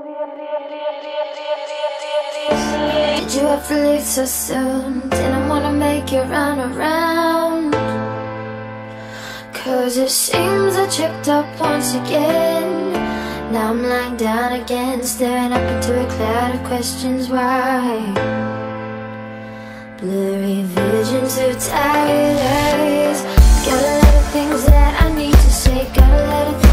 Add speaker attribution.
Speaker 1: Did you have to leave so soon? Didn't wanna make you run around, 'cause it seems I tripped up once again. Now I'm lying down again, staring up into a cloud of questions. Why? Blurry visions through tired eyes. Got a lot of things that I need to say. Got a lot of